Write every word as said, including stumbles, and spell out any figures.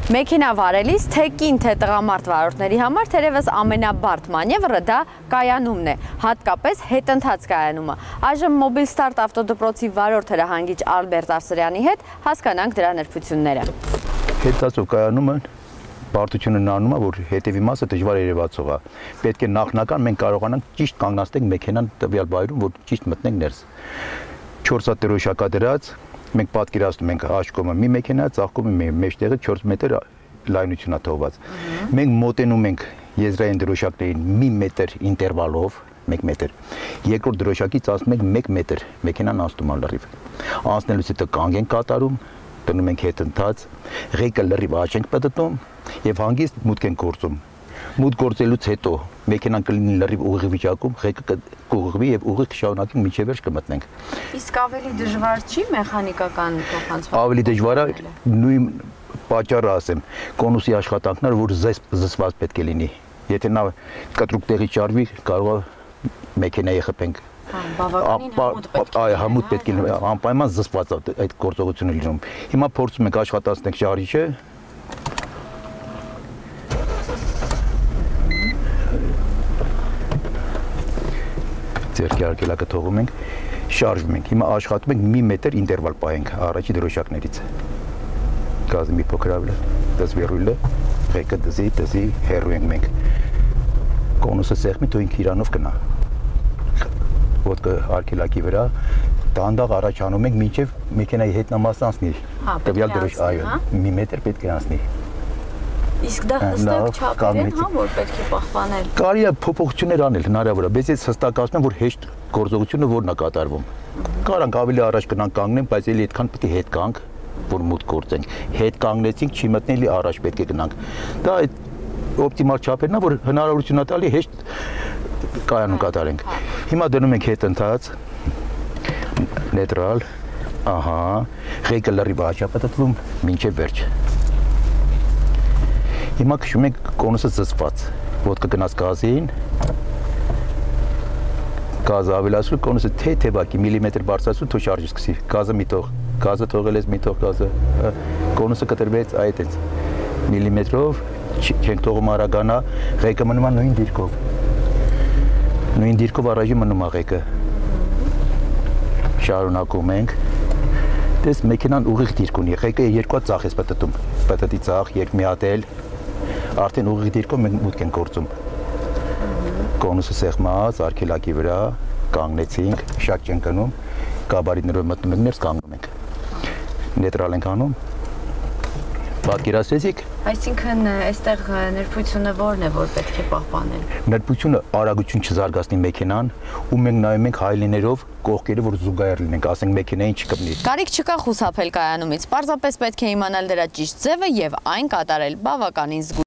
Մեքենա վարելիս թե կին, թե տղամարդ վարորդների համար թերևս ամենաբարդ մանևրը դա կայանումն է, հատկապես հետընթաց կայանումը։ Այժմ Mobilstart ավտոդպրոցի վարորդ հրահանգիչ Ալբերտ Արսրյանի հետ հասկանանք դրա նրբությունները։ Հետընթացով կայանումը բարդությունը նանում է, որ հետևի մասը դժվար երևացող է։ Պետք է նախնական մենք կարողանանք ճիշտ կանգնացնենք մեքենան տվյալ վայրում, որ ճիշտ մտնենք ներս։ չորս հատ դրոշակադրած մենք պատկերացնում ենք աշկոմը մի մեքենա, ծաղկումը մեջտեղը չորս մետր լայնություն է թողված։ Մենք մոտենում ենք եզրային դրոշակներին մի մետր ինտերվալով, մեկ մետր։ Երկրորդ դրոշակից ասում ենք մեկ մետր, մեքենան անցնում է լրիվ։ Անցնելուց հետո կանգ ենք կատարում, դնում ենք հետընթաց, ղեկը լրիվ աճ ենք պտտում եւ հանգիստ մուտք ենք գործում։ Մուտք գործելուց հետո մեքենան կլինի լրիվ ուղիղ վիճակում, ղեկը կուղղվի եւ ուղիղ կշարունակենք մինչեւ վերջ կմտնենք։ Իսկ ավելի դժվար չի մեխանիկական փոխանցումը։ Ավելի դժվար է նույն պատճառը ասեմ, կոնուսի աշխատանքն է, որ զսված պետք է լինի։ Եթե նա կտրուկ տեղի ճարվի, կարող է մեքենայի խփենք։ Բավականին համոտ պետք է։ Այո, համոտ պետք է, անպայման զսված այդ գործողությունը լինում։ Հիմա փորձում ենք աշխատացնենք շարժիչը։ Ձերքի արգելակը թողում ենք, շարժվում ենք։ Հիմա աշխատում ենք մի մետր ինտերվալ պահենք առաջի դրոշակներից։ Գազը մի փոքր ավելի, դզվի ռուլը, ղեկը դզի, դզի, հեռու ենք մենք։ Կոնուսը սեղմի, թող ինքը իրանով գնա։ Ոտքը արգելակի վրա, դանդաղ առաջանում ենք, մինչև մեքենայի հետնամասը անցնի։ Տվյալ դրոշ, այո, մի մետր պետք է անցնի։ Իսկ դա հստակ չափեր են, հա, որ պետք է պահպանել։ Կարելի է փոփոխություններ անել հնարավոր է, բայց ես հստակացնում եմ, որ հեշտ գործողությունը որն է կատարվում։ Կարանք ավելի առաջ գնանք կանգնենք, բայց էլի այդքան պետք է հետ գանք, որ մուտք գործենք։ Հետ կանգնեցինք, չի մտնելի առաջ պետք է գնանք։ Դա այդ օպտիմալ չափերն է, որ հնարավորություն է տալի հեշտ կայանում կատարենք։ Հիմա դնում ենք հետընթաց, նեյտրալ, ահա, ղեկը լրիվ աճապտտվում մինչև վերջ։ Հիմա քշում ենք կոնուսը զսված, ոտքը գնաց գազին, գազը ավելացրու, կոնուսը թե-թևակի միլիմետր բարձրացրու, թող շարժի սկսի, գազը մի թող, գազը թողել ես մի թող գազը, կոնուսը կտրվեց այդ էնց, միլիմետրով, չենք թողում արագանա, ղեկը մնում է նույն դիրքով, նույն դիրքով առաջի մնում է ղեկը, շարունակում ենք, դες մեքենան ուղիղ դիրք ունի, ղեկը երկու հատ ծախ ես պտտում, պտտի ծախ, երկ մի հատ էլ, արդեն ուղիղ դիրքով մենք մուտք ենք գործում։ Կոնուսը սեղմած, արգելակի վրա, կանգնեցինք, շակ չենք անում, գաբարիտներով մտնում ենք ներս կանգնում ենք։ Նեյտրալ ենք անում։ Պատկերացրեցիք։ Այսինքն այստեղ նրբությունը որն է, որ պետք է պահպանել։ Նրբությունը արագություն չզարգացնի մեքենան, ու մենք նայում ենք հայլիներով կողքերը, որ զուգահեռ լինենք, ասենք մեքենային չկպնի։ Կարիք չկա խուսափել կայանումից, պարզապես պետք է իմանալ դրա ճիշտ ձևը եւ այն կատարել բավականին զգույշ։